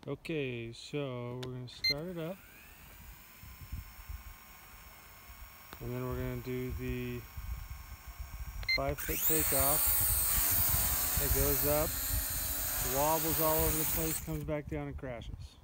Okay, so we're going to start it up. And then we're going to do the 5-foot takeoff. It goes up, wobbles all over the place, comes back down and crashes.